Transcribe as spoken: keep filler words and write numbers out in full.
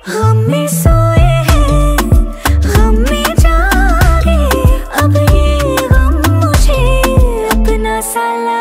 हम में सोए हैं, हम में जागे, अब ये गम मुझे अपना सा